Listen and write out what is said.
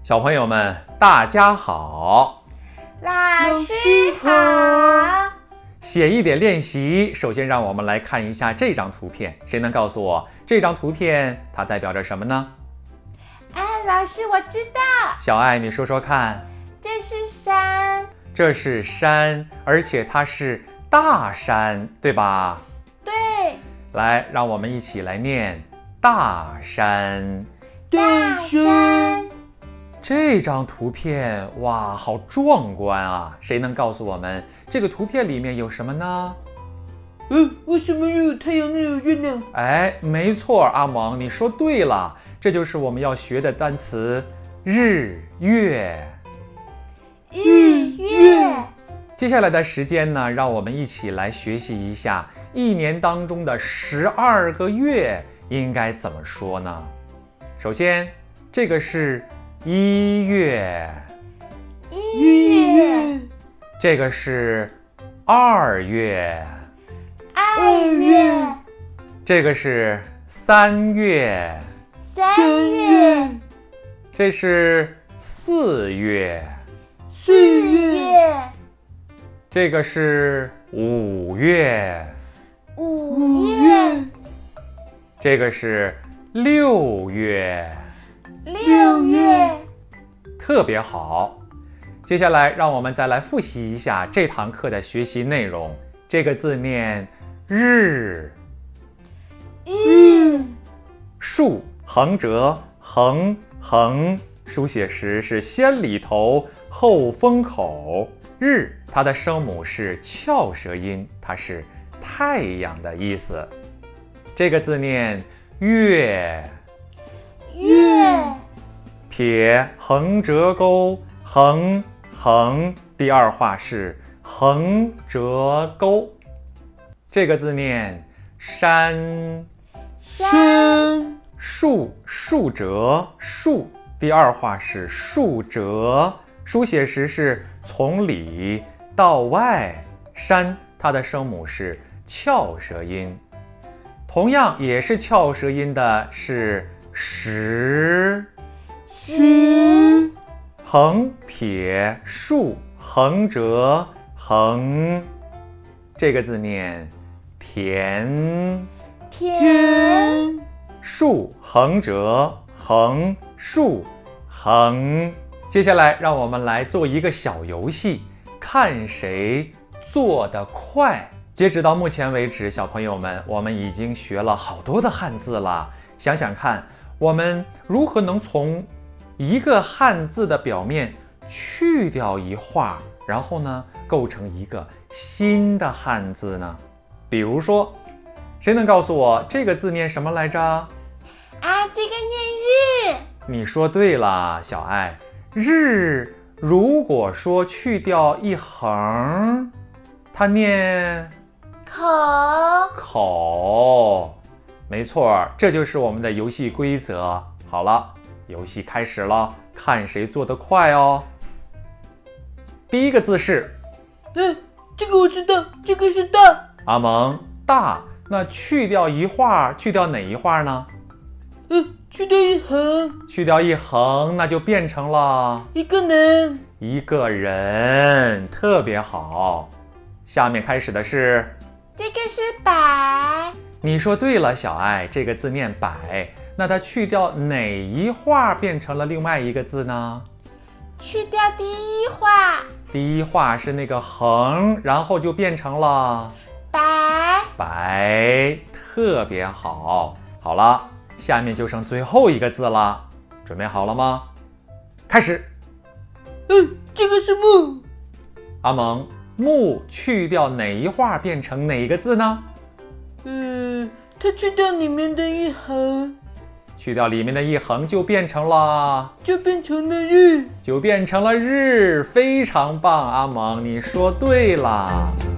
小朋友们，大家好！ 老师好。 写一点练习，首先让我们来看一下这张图片。谁能告诉我这张图片它代表着什么呢？ 老师，我知道。 小爱，你说说看。 这是山。 这是山，而且它是大山，对吧？ 对。 来，让我们一起来念大山。 大山。 这张图片，哇，好壮观啊！谁能告诉我们这个图片里面有什么呢？ 为什么又有太阳又有月亮？ 没错，阿蒙，你说对了，这就是我们要学的单词日月。 日月。 接下来的时间呢，让我们一起来学习一下一年当中的12个月应该怎么说呢？首先，这个是1月， 1月。 这个是2月 ，2月。 这个是3月 ，3月。 这是4月 ，4月。 这个是5月 ，5月。 这个是6月 ，6月。 特别好。接下来让我们再来复习一下这堂课的学习内容。这个字念日， 日。 竖横折横横，书写时是先里头后封口。日，它的声母是翘舌音，它是太阳的意思。这个字念月， 月。 撇横折钩横横，第二画是横折钩。这个字念山， 山。 竖折竖，第二画是竖折，书写时是从里到外。山，它的声母是翘舌音。同样也是翘舌音的是时，横撇竖横折横，这个字念田，竖横折横竖横。接下来让我们来做一个小游戏，看谁做得快。截止到目前为止，小朋友们，我们已经学了好多的汉字了。想想看，我们如何能从一个汉字的表面去掉一画，然后呢，构成一个新的汉字呢？比如说，谁能告诉我这个字念什么来着？ 这个念日。 你说对了，小爱。日，如果说去掉一横，它念口。没错，这就是我们的游戏规则。好了，游戏开始了，看谁做得快哦。第一个字是， 这个我知道，这个是大。 阿蒙，大。那去掉一画，去掉哪一画呢？ 去掉一横。 去掉一横，那就变成了一个人。 一个人，特别好。下面开始的是， 这个是百。 你说对了，小爱，这个字念百。那它去掉哪一画变成了另外一个字呢？ 去掉第一画。 第一画是那个横，然后就变成了百，特别好。好了，下面就剩最后一个字了，准备好了吗？开始。 这个是木。 阿蒙，木去掉哪一画变成哪个字呢？ 它去掉里面的一横。 去掉里面的一横就变成了日。 非常棒，阿蒙，你说对了。